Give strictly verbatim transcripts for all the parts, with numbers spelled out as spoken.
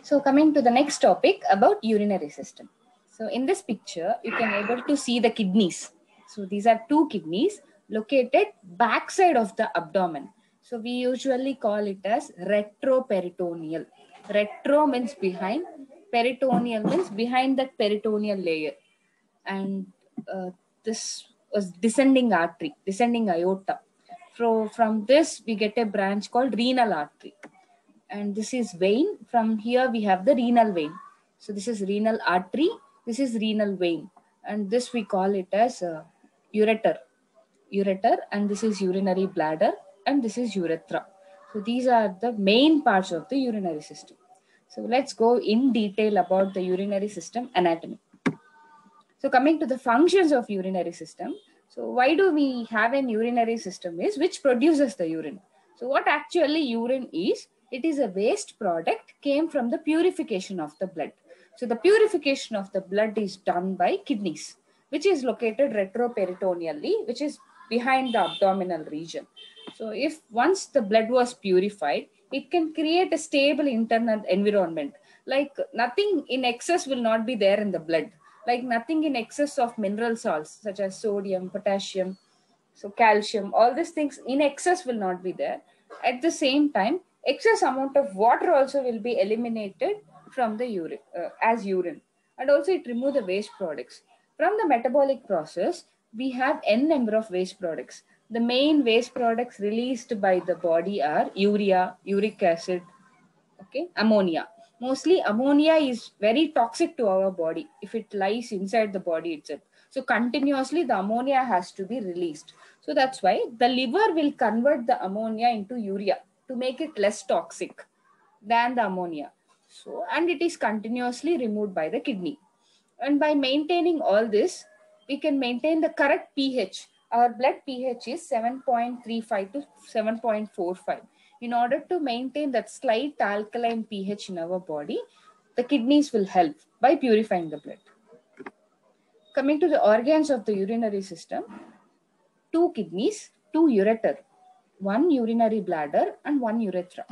So coming to the next topic about urinary system. So in this picture, you can able to see the kidneys. So these are two kidneys located backside of the abdomen. So we usually call it as retroperitoneal. Retro means behind, peritoneal means behind that peritoneal layer. And uh, this was descending artery, descending aorta. So from this, we get a branch called renal artery. And this is vein. From here we have the renal vein. So this is renal artery, this is renal vein, and this we call it as uh, ureter ureter and this is urinary bladder, and this is urethra. So these are the main parts of the urinary system. So let's go in detail about the urinary system anatomy. So coming to the functions of urinary system, so why do we have an urinary system is which produces the urine. So what actually urine is, it is a waste product came from the purification of the blood. So the purification of the blood is done by kidneys, which is located retroperitoneally, which is behind the abdominal region. So if once the blood was purified, it can create a stable internal environment. Like nothing in excess will not be there in the blood. Like nothing in excess of mineral salts such as sodium, potassium, so calcium, all these things in excess will not be there. At the same time, excess amount of water also will be eliminated from the urine uh, as urine, and also it remove the waste products. From the metabolic process, we have n number of waste products. The main waste products released by the body are urea, uric acid, okay, ammonia. Mostly ammonia is very toxic to our body if it lies inside the body itself. So continuously the ammonia has to be released. So that's why the liver will convert the ammonia into urea to make it less toxic than the ammonia. So, and it is continuously removed by the kidney. And by maintaining all this, we can maintain the correct pH. Our blood pH is seven point three five to seven point four five. In order to maintain that slight alkaline pH in our body, the kidneys will help by purifying the blood. Coming to the organs of the urinary system, two kidneys, two ureter, one urinary bladder and one urethra.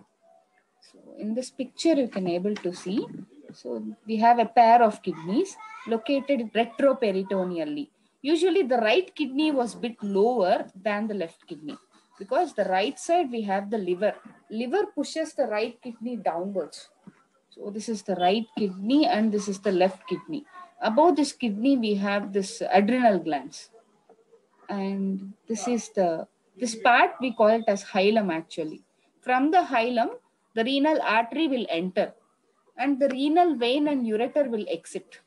So in this picture, you can able to see, so we have a pair of kidneys located retroperitoneally. Usually the right kidney was bit lower than the left kidney because the right side we have the liver. Liver pushes the right kidney downwards. So this is the right kidney and this is the left kidney. Above this kidney we have this adrenal glands. And this is the, this part we call it as hilum actually. From the hilum, the renal artery will enter and the renal vein and ureter will exit.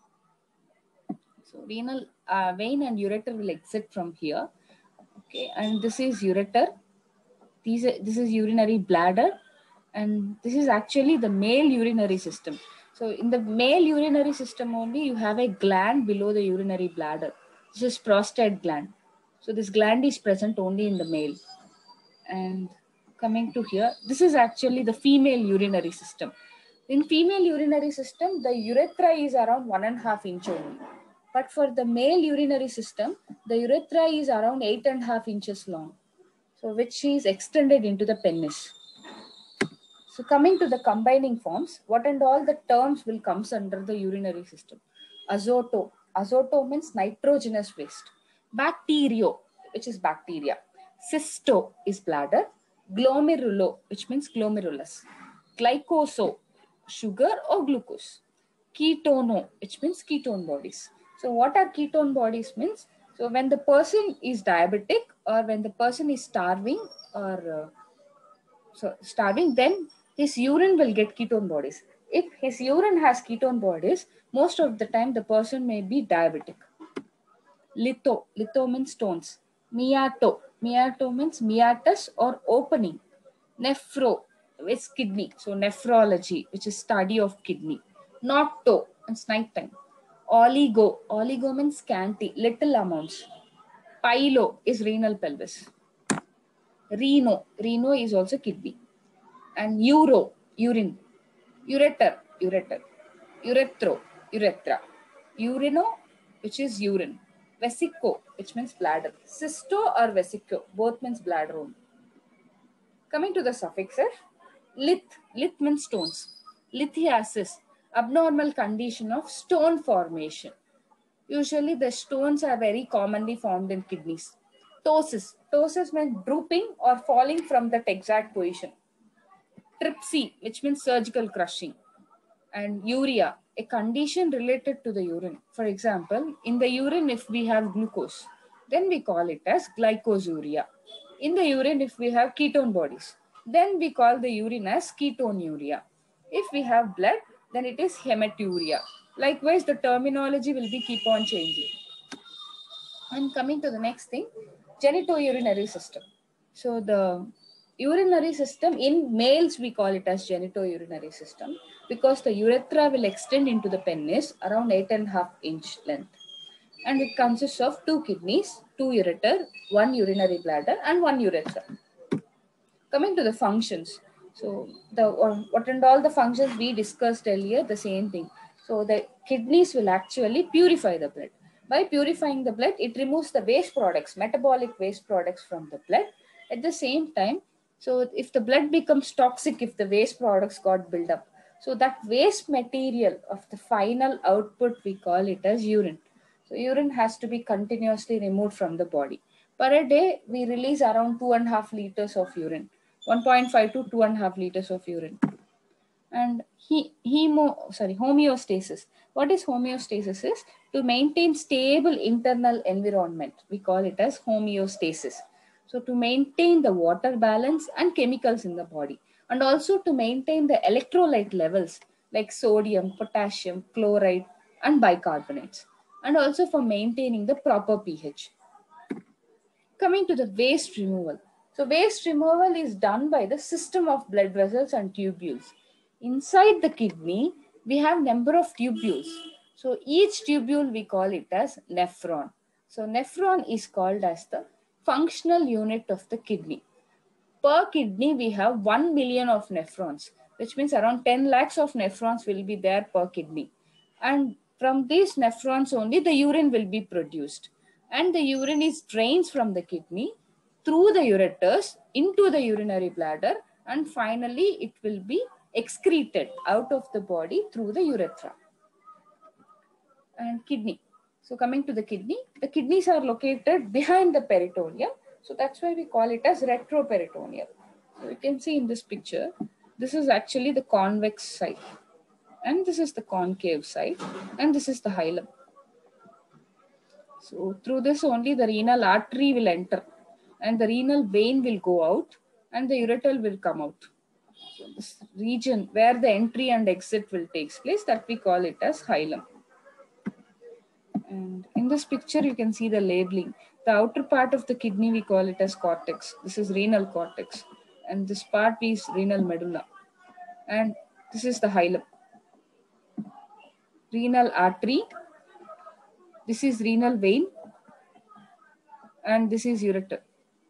So renal uh, vein and ureter will exit from here. Okay, and this is ureter. These are, this is urinary bladder, and this is actually the male urinary system. So in the male urinary system only, you have a gland below the urinary bladder. This is prostate gland. So this gland is present only in the male. And coming to here, this is actually the female urinary system. In female urinary system, the urethra is around one and a half inch only. But for the male urinary system, the urethra is around eight and a half inches long. So which is extended into the penis. So coming to the combining forms, what and all the terms will comes under the urinary system. Azoto. Azoto means nitrogenous waste. Bacterio, which is bacteria. Cysto is bladder. Glomerulo, which means glomerulus. Glycoso, sugar or glucose. Ketono, which means ketone bodies. So what are ketone bodies means? So when the person is diabetic or when the person is starving or uh, so starving, then his urine will get ketone bodies. If his urine has ketone bodies, most of the time the person may be diabetic. Litho, litho means stones. Meato, meato means meatus or opening. Nephro is kidney, so nephrology, which is study of kidney. Nocto, it's night time. Oligo, oligo means scanty, little amounts. Pylo is renal pelvis. Reno, reno is also kidney. And uro, urine. Ureter, ureter. Urethro, urethra. Urino, which is urine. Vesico, which means bladder. Cysto or vesico, both means bladder only. Coming to the suffixes, lith, lith means stones. Lithiasis, abnormal condition of stone formation. Usually the stones are very commonly formed in kidneys. Ptosis, ptosis means drooping or falling from that exact position. Trypsy, which means surgical crushing. And urea, a condition related to the urine. For example, in the urine, if we have glucose, then we call it as glycosuria. In the urine, if we have ketone bodies, then we call the urine as ketonuria. If we have blood, then it is hematuria. Likewise, the terminology will be keep on changing. And coming to the next thing, genitourinary system. So the urinary system in males, we call it as genitourinary system because the urethra will extend into the penis around eight and a half inch length. And it consists of two kidneys, two ureter, one urinary bladder, and one urethra. Coming to the functions. So the uh, what and all the functions we discussed earlier, the same thing. So the kidneys will actually purify the blood. By purifying the blood, it removes the waste products, metabolic waste products from the blood. At the same time, so if the blood becomes toxic, if the waste products got built up, so that waste material of the final output, we call it as urine. So urine has to be continuously removed from the body. Per a day, we release around two and a half liters of urine, one point five to two and a half liters of urine. And he, hemo, sorry, homeostasis. What is homeostasis is to maintain stable internal environment. We call it as homeostasis. So to maintain the water balance and chemicals in the body, and also to maintain the electrolyte levels like sodium, potassium, chloride, and bicarbonates, and also for maintaining the proper pH. Coming to the waste removal. So waste removal is done by the system of blood vessels and tubules. Inside the kidney, we have number of tubules. So each tubule, we call it as nephron. So nephron is called as the functional unit of the kidney. Per kidney, we have one million of nephrons, which means around ten lakhs of nephrons will be there per kidney. And from these nephrons only, the urine will be produced. And the urine is drained from the kidney through the ureters into the urinary bladder, and finally it will be excreted out of the body through the urethra. And kidney. So coming to the kidney, the kidneys are located behind the peritoneum. So that's why we call it as retroperitoneal. So you can see in this picture, this is actually the convex side. And this is the concave side. And this is the hilum. So through this only the renal artery will enter. And the renal vein will go out. And the ureter will come out. So this region where the entry and exit will take place, that we call it as hilum. And in this picture, you can see the labeling. The outer part of the kidney, we call it as cortex. This is renal cortex. And this part is renal medulla. And this is the hilum. Renal artery. This is renal vein. And this is ureter.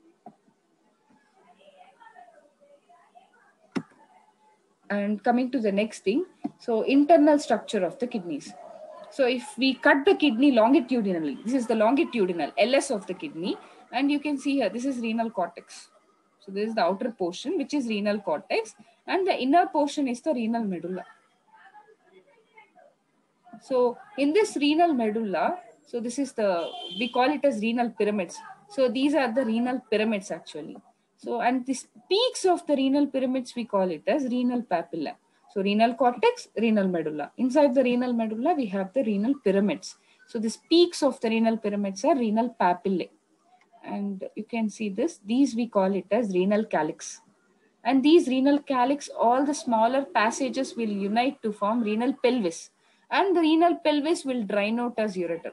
And coming to the next thing. So internal structure of the kidneys. So if we cut the kidney longitudinally, this is the longitudinal L S of the kidney, and you can see here, this is renal cortex. So this is the outer portion, which is renal cortex, and the inner portion is the renal medulla. So in this renal medulla, so this is the, we call it as renal pyramids. So these are the renal pyramids actually. So, and these peaks of the renal pyramids, we call it as renal papilla. So renal cortex, renal medulla. Inside the renal medulla, we have the renal pyramids. So these peaks of the renal pyramids are renal papillae. And you can see this, these we call it as renal calyx. And these renal calyx, all the smaller passages will unite to form renal pelvis. And the renal pelvis will drain out as ureter.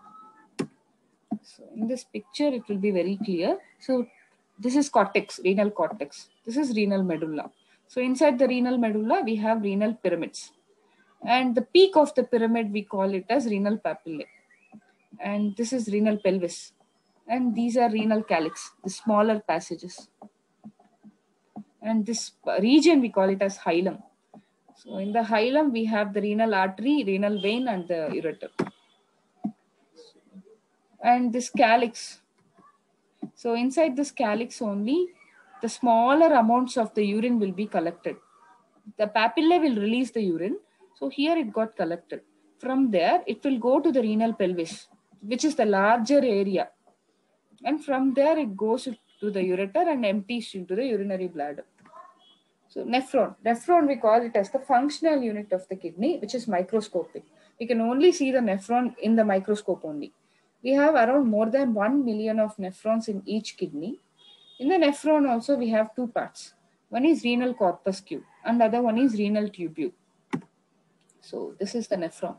So in this picture, it will be very clear. So this is cortex, renal cortex. This is renal medulla. So inside the renal medulla, we have renal pyramids. And the peak of the pyramid, we call it as renal papillae. And this is renal pelvis. And these are renal calyx, the smaller passages. And this region, we call it as hilum. So in the hilum, we have the renal artery, renal vein, and the ureter. And this calyx. So inside this calyx only, the smaller amounts of the urine will be collected. the papillae will release the urine. So here it got collected. From there, it will go to the renal pelvis, which is the larger area. And from there, it goes to the ureter and empties into the urinary bladder. So nephron. Nephron, we call it as the functional unit of the kidney, which is microscopic. We can only see the nephron in the microscope only. We have around more than one million of nephrons in each kidney. In the nephron also, we have two parts. One is renal corpuscle and the other one is renal tubule. So this is the nephron.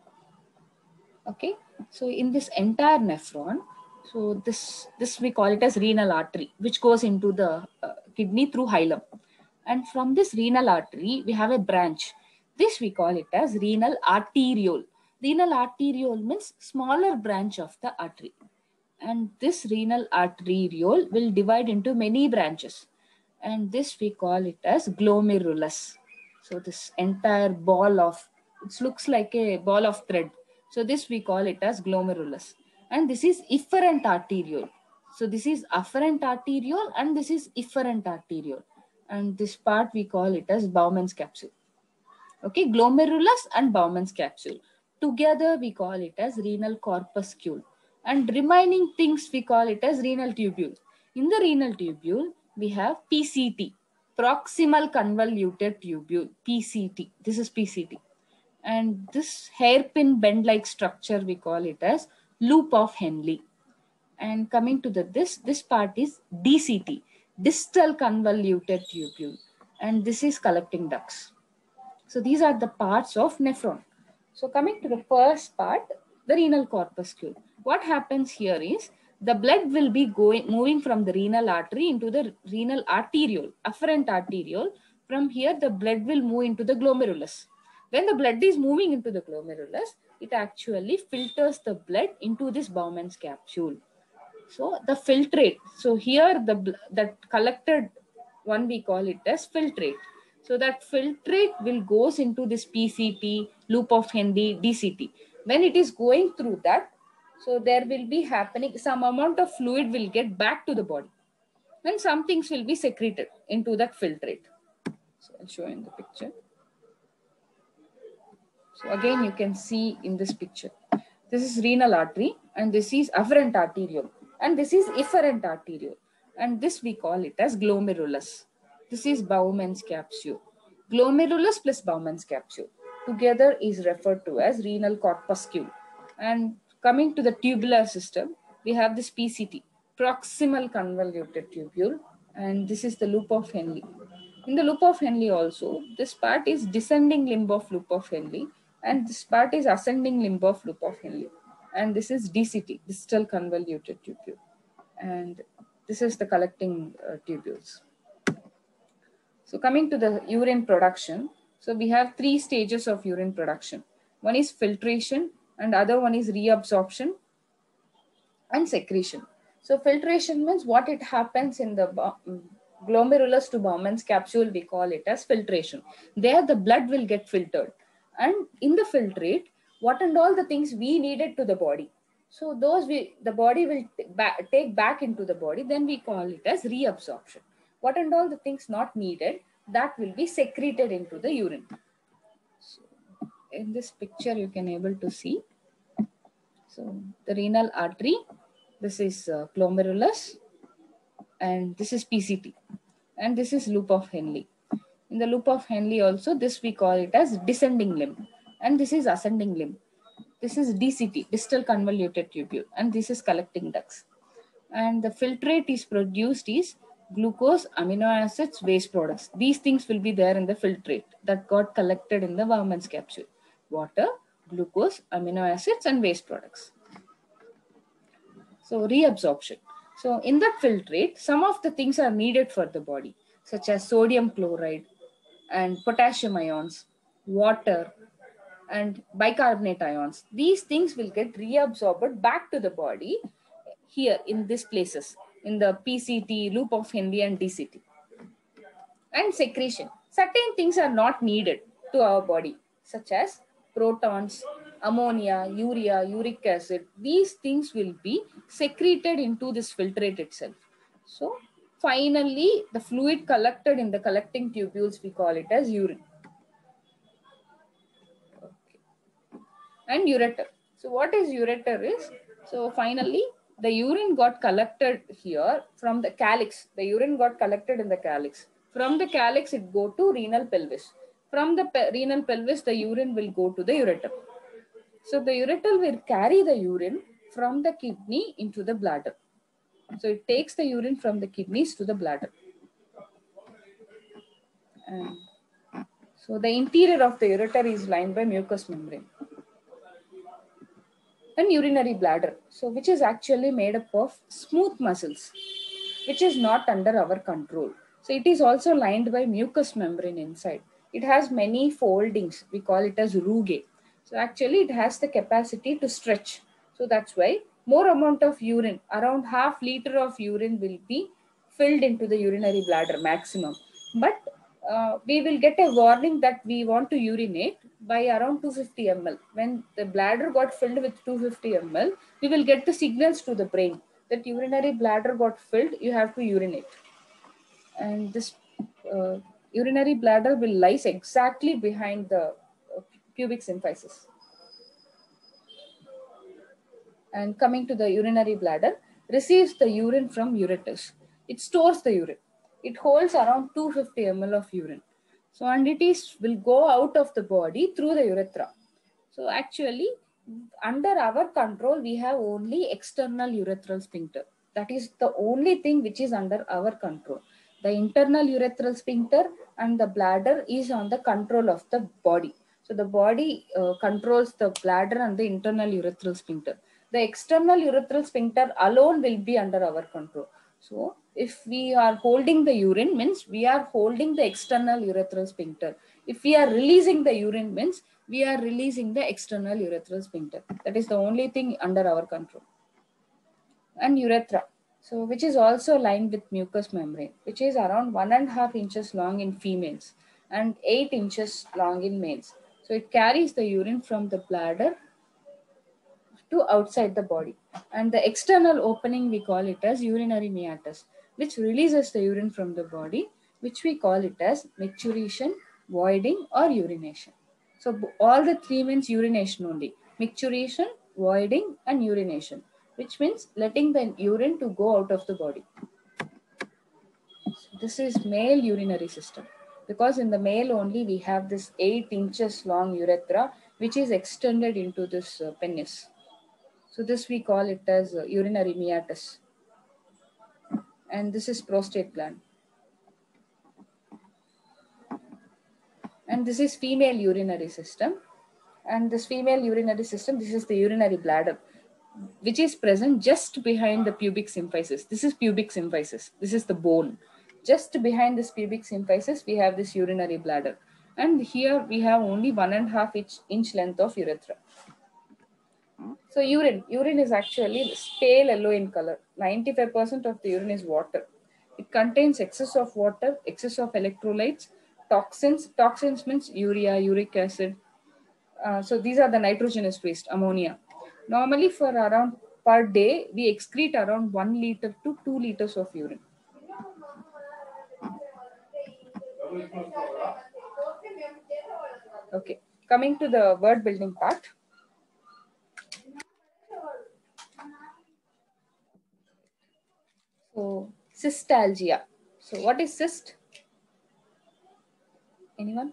Okay. So in this entire nephron, so this, this we call it as renal artery, which goes into the uh, kidney through hilum. And from this renal artery, we have a branch. This we call it as renal arteriole. Renal arteriole means smaller branch of the artery. And this renal arteriole will divide into many branches. And this we call it as glomerulus. So this entire ball of, it looks like a ball of thread. So this we call it as glomerulus. And this is efferent arteriole. So this is afferent arteriole and this is efferent arteriole. And this part we call it as Bowman's capsule. Okay, glomerulus and Bowman's capsule. Together we call it as renal corpuscle. And remaining things we call it as renal tubule. In the renal tubule, we have P C T, proximal convoluted tubule, P C T. This is P C T. And this hairpin bend-like structure, we call it as loop of Henle. And coming to the this, this part is D C T, distal convoluted tubule. And this is collecting ducts. So these are the parts of nephron. So coming to the first part, the renal corpuscle. What happens here is the blood will be going moving from the renal artery into the renal arteriole, afferent arteriole. From here, the blood will move into the glomerulus. When the blood is moving into the glomerulus, it actually filters the blood into this Bowman's capsule. So the filtrate. So here the that collected one we call it as filtrate. So that filtrate will goes into this P C T, loop of Henle, D C T. When it is going through that, so there will be happening, some amount of fluid will get back to the body. Then some things will be secreted into that filtrate. So I'll show you in the picture. So again, you can see in this picture, this is renal artery and this is afferent arteriole and this is efferent arteriole. And this we call it as glomerulus. This is Bowman's capsule. Glomerulus plus Bowman's capsule together is referred to as renal corpuscle. And coming to the tubular system, we have this P C T, proximal convoluted tubule, and this is the loop of Henle. In the loop of Henle also, this part is descending limb of loop of Henle, and this part is ascending limb of loop of Henle. And this is D C T, distal convoluted tubule. And this is the collecting uh, tubules. So coming to the urine production, so we have three stages of urine production. One is filtration and other one is reabsorption and secretion. So filtration means what it happens in the glomerulus to Bowman's capsule, we call it as filtration. There the blood will get filtered. And in the filtrate, what and all the things we needed to the body. So those we, the body will back, take back into the body, then we call it as reabsorption. What and all the things not needed, that will be secreted into the urine. So in this picture, you can able to see. So the renal artery, this is uh, glomerulus, and this is P C T, and this is loop of Henle. In the loop of Henle also, this we call it as descending limb, and this is ascending limb. This is D C T, distal convoluted tubule, and this is collecting ducts. And the filtrate is produced is glucose, amino acids, waste products. These things will be there in the filtrate that got collected in the Bowman's capsule. Water, glucose, amino acids, and waste products. So reabsorption. So in that filtrate, some of the things are needed for the body, such as sodium chloride and potassium ions, water, and bicarbonate ions. These things will get reabsorbed back to the body here in these places, in the P C T, loop of Henle, and D C T. And secretion. Certain things are not needed to our body, such as protons, ammonia, urea, uric acid. These things will be secreted into this filtrate itself. So finally, the fluid collected in the collecting tubules, we call it as urine. Okay. And ureter. So what is ureter is, so finally, the urine got collected here from the calyx. The urine got collected in the calyx. From the calyx, it go to renal pelvis. From the pe renal pelvis, the urine will go to the ureter. So the ureter will carry the urine from the kidney into the bladder. So it takes the urine from the kidneys to the bladder. And so the interior of the ureter is lined by mucous membrane. And urinary bladder, so which is actually made up of smooth muscles, which is not under our control. So it is also lined by mucous membrane inside. It has many foldings. We call it as rugae. So actually it has the capacity to stretch. So that's why more amount of urine, around half liter of urine will be filled into the urinary bladder maximum. But uh, we will get a warning that we want to urinate by around two hundred fifty milliliters. When the bladder got filled with two hundred fifty milliliters, we will get the signals to the brain that urinary bladder got filled, you have to urinate. And this uh, urinary bladder will lies exactly behind the uh, pubic symphysis. And coming to the urinary bladder, receives the urine from ureters. It stores the urine. It holds around two hundred fifty milliliters of urine. So, and it is will go out of the body through the urethra. So actually, under our control, we have only external urethral sphincter. That is the only thing which is under our control. The internal urethral sphincter and the bladder is on the control of the body. So the body uh, controls the bladder and the internal urethral sphincter. The external urethral sphincter alone will be under our control. So if we are holding the urine, means we are holding the external urethral sphincter. If we are releasing the urine, means we are releasing the external urethral sphincter. That is the only thing under our control. And urethra, so which is also lined with mucous membrane, which is around one and a half inches long in females and eight inches long in males. So it carries the urine from the bladder to outside the body. And the external opening, we call it as urinary meatus, which releases the urine from the body, which we call it as micturition, voiding, or urination. So all the three means urination only: micturition, voiding, and urination, which means letting the urine to go out of the body. So this is male urinary system, because in the male only we have this eight inches long urethra, which is extended into this uh, penis. So this we call it as uh, urinary meatus. And this is prostate gland. And this is female urinary system. And this female urinary system, this is the urinary bladder, which is present just behind the pubic symphysis. This is pubic symphysis. This is the bone. Just behind this pubic symphysis, we have this urinary bladder. And here we have only one and a half inch, inch length of urethra. So urine, urine is actually pale yellow in color. ninety-five percent of the urine is water. It contains excess of water, excess of electrolytes, toxins. Toxins means urea, uric acid. Uh, so these are the nitrogenous waste, ammonia. Normally for around per day, we excrete around one liter to two liters of urine. Okay, coming to the word building part. So cystalgia. So what is cyst? Anyone?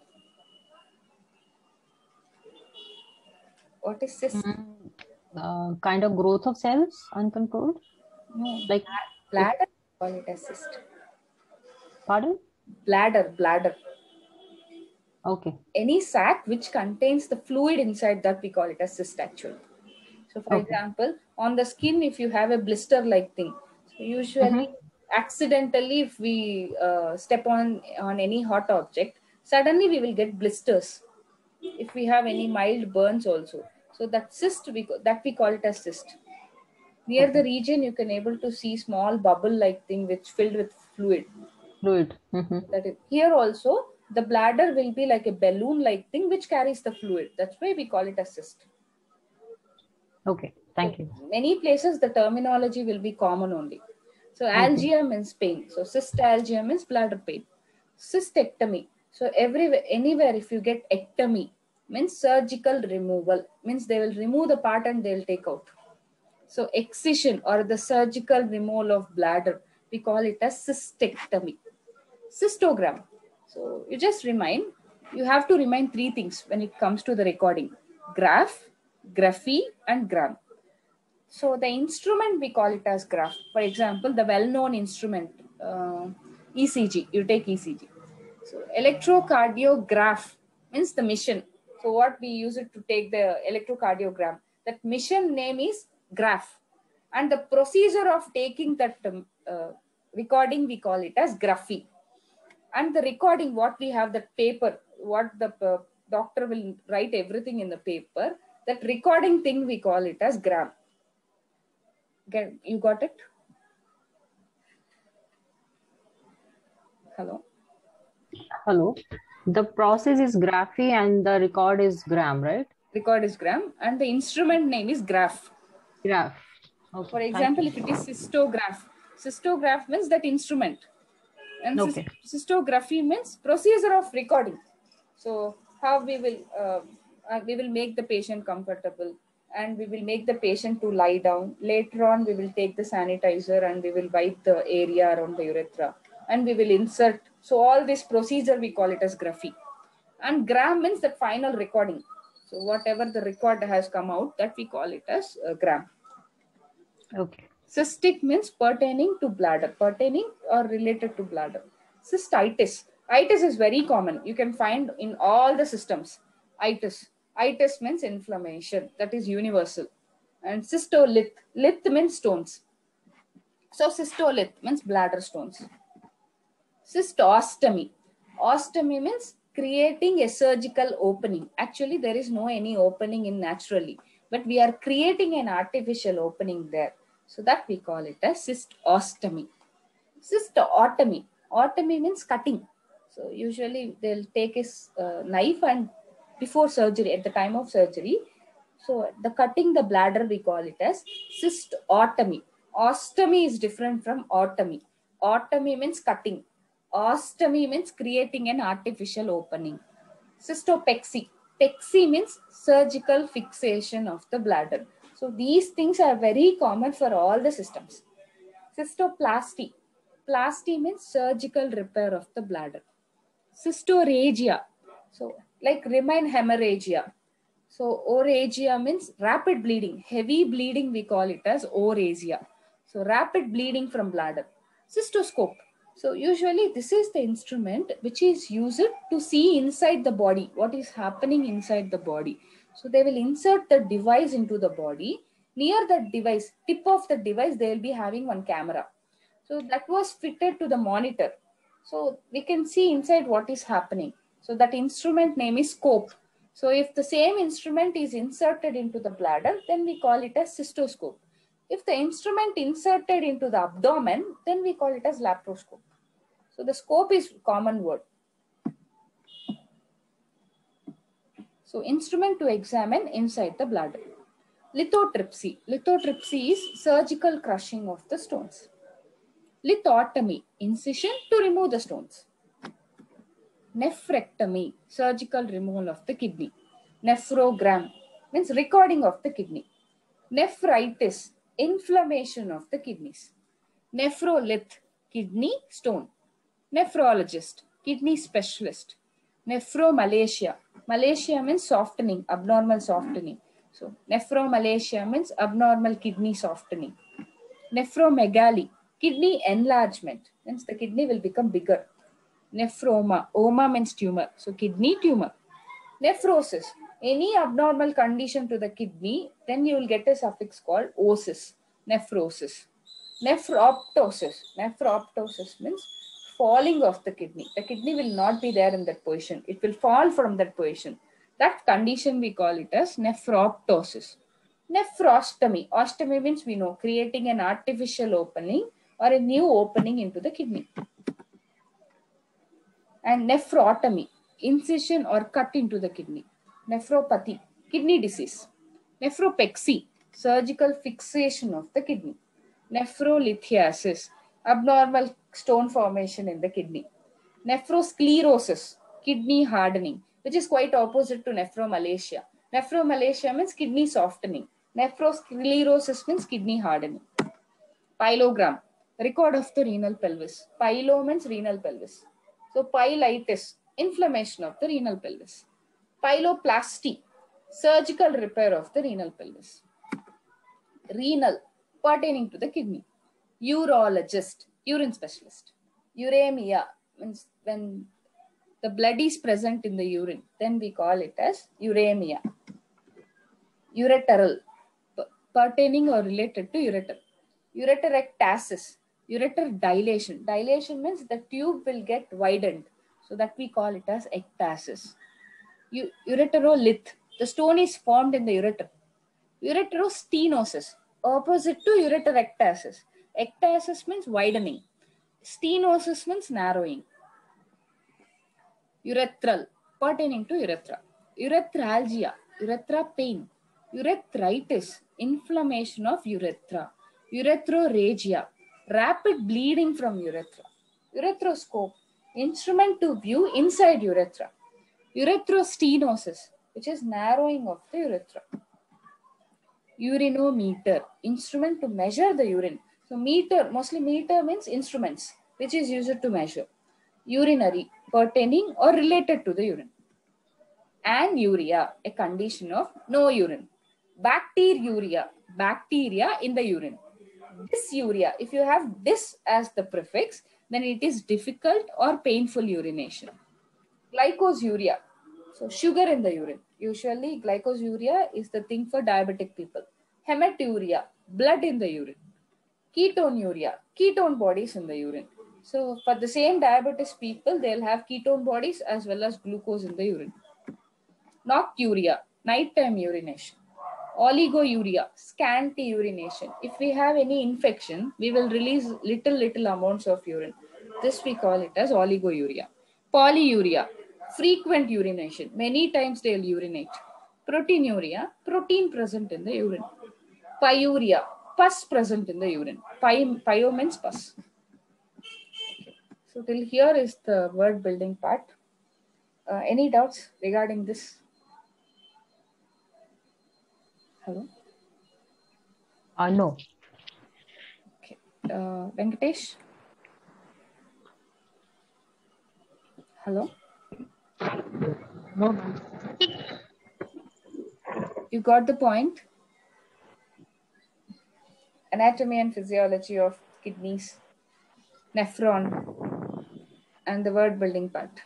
What is cyst? Mm, uh, kind of growth of cells, uncontrolled? No, like bladder, call it as cyst. Pardon? Bladder, bladder. Okay. Any sac which contains the fluid inside, that we call it as cyst actually. So for Okay. example, on the skin, if you have a blister like thing, so usually mm-hmm. accidentally, if we uh, step on, on any hot object, suddenly we will get blisters. If we have any mild burns also. So that cyst, we, that we call it as cyst. Near okay. the region, you can able to see small bubble like thing which filled with fluid. Fluid. Mm-hmm. That is, here also, the bladder will be like a balloon like thing which carries the fluid. That's why we call it a cyst. Okay, thank so you. Many places the terminology will be common only. So Okay. algia means pain. So cystalgia means bladder pain. Cystectomy. So everywhere, anywhere, if you get ectomy, means surgical removal. Means they will remove the part and they will take out. So excision or the surgical removal of bladder, we call it as cystectomy. Cystogram. So you just remind, you have to remind three things when it comes to the recording: graph, graphy, and gram. So the instrument, we call it as graph. For example, the well-known instrument, uh, E C G, you take E C G. So electrocardiograph means the mission. So what we use it to take the electrocardiogram, that mission name is graph. And the procedure of taking that um, uh, recording, we call it as graphy. And the recording, what we have, that paper, what the uh, doctor will write everything in the paper, that recording thing, we call it as gram. Get, you got it? Hello? Hello. The process is graphy and the record is gram, right? Record is gram and the instrument name is graph. Graph. Okay. For Thank example, you. if it is cystograph, cystograph means that instrument. And Okay. cystography means procedure of recording. So how we will uh, uh, we will make the patient comfortable, and we will make the patient to lie down. Later on, we will take the sanitizer and we will wipe the area around the urethra, and we will insert. So all this procedure, we call it as graphy. And gram means the final recording. So whatever the record has come out, that we call it as uh, gram. Okay. Cystic means pertaining to bladder, pertaining or related to bladder. Cystitis. Itis is very common. You can find in all the systems. Itis. Itis means inflammation. That is universal. And cystolith. Lith means stones. So cystolith means bladder stones. Cystostomy. Ostomy means creating a surgical opening. Actually, there is no any opening in naturally, but we are creating an artificial opening there. So that we call it as cystostomy. Cystotomy. Otomy means cutting. So usually they'll take a uh, knife and before surgery, at the time of surgery, so the cutting the bladder, we call it as cystotomy. Ostomy is different from otomy. Otomy means cutting. Ostomy means creating an artificial opening. Cystopexy. Pexy means surgical fixation of the bladder. So these things are very common for all the systems. Cystoplasty. Plasty means surgical repair of the bladder. Cystorrhagia. So like remain hemorrhagia. So orrhagia means rapid bleeding. Heavy bleeding, we call it as orrhagia. So rapid bleeding from bladder. Cystoscope. So usually this is the instrument which is used to see inside the body, what is happening inside the body. So they will insert the device into the body. Near the device, tip of the device, they will be having one camera. So that was fitted to the monitor. So we can see inside what is happening. So that instrument name is scope. So if the same instrument is inserted into the bladder, then we call it as cystoscope. If the instrument inserted into the abdomen, then we call it as laparoscope. So the scope is common word. So instrument to examine inside the bladder. Lithotripsy. Lithotripsy is surgical crushing of the stones. Lithotomy, incision to remove the stones. Nephrectomy, surgical removal of the kidney. Nephrogram means recording of the kidney. Nephritis, inflammation of the kidneys. Nephrolith, kidney stone. Nephrologist, kidney specialist. Nephromalacia, malacia means softening, abnormal softening. So nephromalacia means abnormal kidney softening. Nephromegaly, kidney enlargement, means the kidney will become bigger. Nephroma, oma means tumor, so kidney tumor. Nephrosis, any abnormal condition to the kidney, then you will get a suffix called osis, nephrosis. Nephroptosis, nephroptosis means falling of the kidney. The kidney will not be there in that position. It will fall from that position. That condition we call it as nephroptosis. Nephrostomy, ostomy means we know, creating an artificial opening or a new opening into the kidney. And nephrotomy, incision or cut into the kidney. Nephropathy, kidney disease. Nephropexy, surgical fixation of the kidney. Nephrolithiasis, abnormal stone formation in the kidney. Nephrosclerosis, kidney hardening, which is quite opposite to nephromalacia. Nephromalacia means kidney softening. Nephrosclerosis means kidney hardening. Pylogram, record of the renal pelvis. Pylo means renal pelvis. So pylitis, inflammation of the renal pelvis. Pyeloplasty, surgical repair of the renal pelvis. Renal, pertaining to the kidney. Urologist, urine specialist. Uremia means when the blood is present in the urine, then we call it as uremia. Ureteral, pertaining or related to ureter. Ureterectasis, ureter dilation. Dilation means the tube will get widened, so that we call it as ectasis. U- ureterolith, the stone is formed in the ureter. Ureterostenosis, opposite to ureterectasis. Ectasis means widening. Stenosis means narrowing. Urethral, pertaining to urethra. Urethralgia, urethra pain. Urethritis, inflammation of urethra. Urethroragia, rapid bleeding from urethra. Urethroscope, instrument to view inside urethra. Urethrostenosis, which is narrowing of the urethra. Urinometer, instrument to measure the urine. So meter, mostly meter means instruments, which is used to measure. Urinary, pertaining or related to the urine. Anuria, a condition of no urine. Bacteriuria, bacteria in the urine. Dysuria, if you have this as the prefix, then it is difficult or painful urination. Glycosuria, so sugar in the urine. Usually glycosuria is the thing for diabetic people. Hematuria, blood in the urine. Ketonuria, ketone bodies in the urine. So for the same diabetes people, they'll have ketone bodies as well as glucose in the urine. Nocturia, nighttime urination. Oligouria, scanty urination. If we have any infection, we will release little, little amounts of urine. This we call it as oligouria. Polyuria, frequent urination. Many times they'll urinate. Proteinuria, protein present in the urine. Pyuria, pus present in the urine. Py, pyo means pus. Okay. So till here is the word building part. Uh, any doubts regarding this? Hello? Uh, no. Okay. Uh, Venkatesh? Hello? No. You got the point? Anatomy and physiology of kidneys, nephron, and the word building part.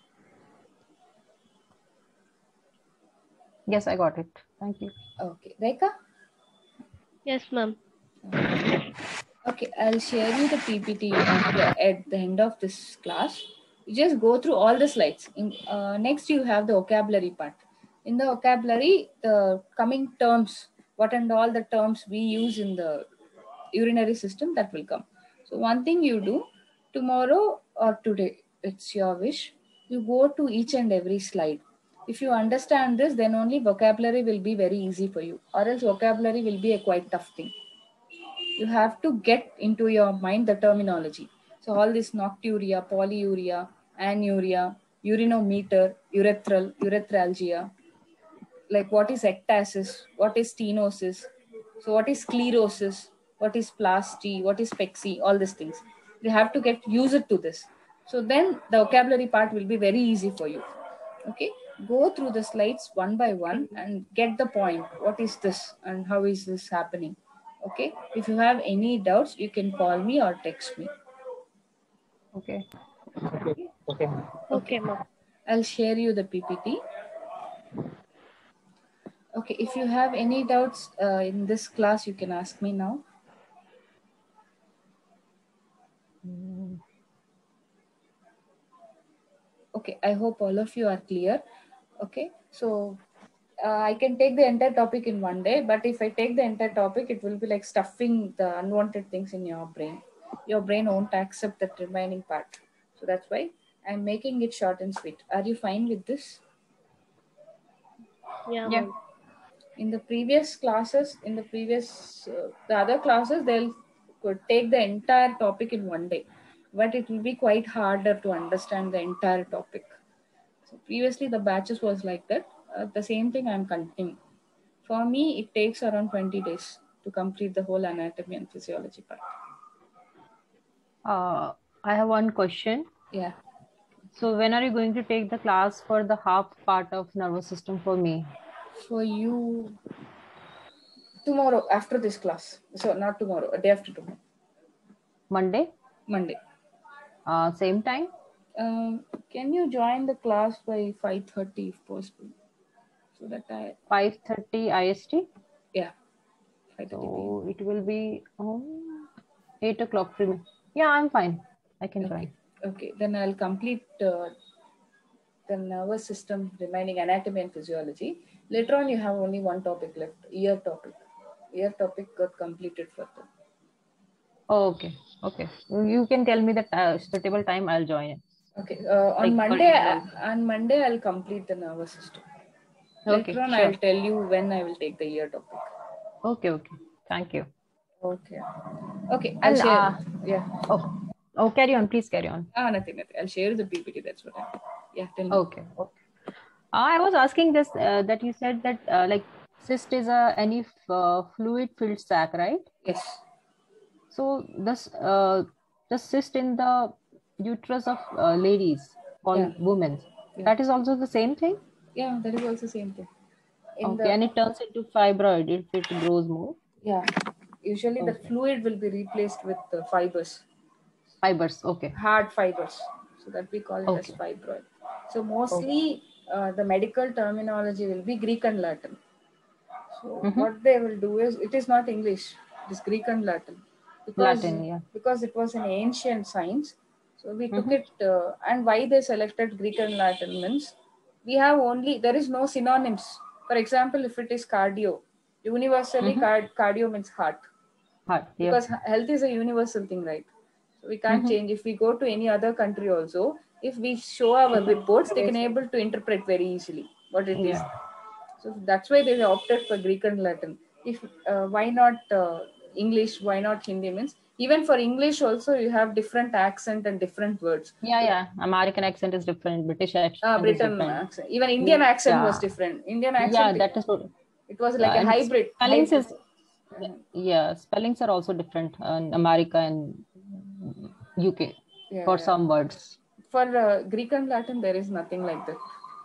Yes, I got it. Thank you. Okay. Rekha? Yes, ma'am. Okay, I'll share you the P P T at the, at the end of this class. You just go through all the slides. In, uh, next, you have the vocabulary part. In the vocabulary, the coming terms, what and all the terms we use in the urinary system, that will come. So one thing you do, tomorrow or today, it's your wish, you go to each and every slide. If you understand this, then only vocabulary will be very easy for you, or else vocabulary will be a quite tough thing. You have to get into your mind the terminology. So all this nocturia, polyuria, anuria, urinometer, urethral, urethralgia, like what is ectasis, what is stenosis, so what is sclerosis, what is plasty, what is pexy, all these things. You have to get used to this. So then the vocabulary part will be very easy for you. Okay, go through the slides one by one and get the point. What is this and how is this happening? Okay, if you have any doubts, you can call me or text me. Okay. Okay, ma'am. Okay, ma'am. I'll share you the P P T. Okay, if you have any doubts uh, in this class, you can ask me now. Mm. Okay, I hope all of you are clear. Okay, so uh, I can take the entire topic in one day, but if I take the entire topic, it will be like stuffing the unwanted things in your brain. Your brain won't accept that remaining part. So that's why I'm making it short and sweet. Are you fine with this? Yeah, Yeah. ma'am. In the previous classes, in the previous, uh, the other classes, they'll could take the entire topic in one day, but it will be quite harder to understand the entire topic. So previously the batches was like that. Uh, the same thing I'm continuing. For me, it takes around twenty days to complete the whole anatomy and physiology part. Uh, I have one question. Yeah. So when are you going to take the class for the half part of nervous system for me? For you, tomorrow after this class. So not tomorrow, a day after tomorrow. Monday? Monday. Uh, same time? Um, can you join the class by five thirty if possible? So that I, five thirty I S T? yeah, five thirty p m. So it will be oh, eight o'clock for me. Yeah, I'm fine. I can Okay. join. Okay, then I'll complete uh, the nervous system, remaining anatomy and physiology. Later on, you have only one topic left, ear topic. Ear topic got completed further. Oh, okay. Okay. You can tell me the uh, suitable time. I'll join it. Okay. Uh, on Like Monday, particular. on Monday, I'll complete the nervous system. Okay, Later on, sure. I'll tell you when I will take the ear topic. Okay, okay. Thank you. Okay. Okay. I'll And share. uh, Yeah. oh, oh, carry on. Please carry on. Ah, nothing, nothing. I'll share the P P T. That's what I. Yeah. Tell me. Okay. Okay. I was asking this uh, that you said that uh, like cyst is a any f- uh, fluid filled sac, right? Yes. So this uh, the cyst in the uterus of uh, ladies called Yeah. women, Yeah. that is also the same thing. Yeah. That is also same thing. In Okay, the and it turns into fibroid if it grows more. yeah, usually the Okay. fluid will be replaced with the fibers, Fibers. Okay. hard fibers. So that we call it as Okay. fibroid. So mostly uh, the medical terminology will be Greek and Latin. So Mhm. what they will do is, it is not English, it is Greek and Latin, because Latin, yeah. because it was an ancient science. So we took Mhm. it, uh, and why they selected Greek and Latin means we have only, there is no synonyms. For example, if it is cardio, universally Mhm. card, cardio means heart, Heart. Yeah. because he- health is a universal thing, right? So we can't Mhm. change. If we go to any other country also, if we show our reports, they can able to interpret very easily what it is. Yeah. So that's why they opted for Greek and Latin. If uh, why not uh, English? Why not Hindi? Means even for English also you have different accent and different words. Yeah, So, yeah. American accent is different. British accent uh, is Britain different. accent. Even Indian accent was Yeah. different. Indian Yeah, accent, that is what. it was Yeah, like a and hybrid. spellings hybrid. is yeah, spellings are also different in America and U K Yeah, for yeah. some words. For uh, Greek and Latin, there is nothing like that.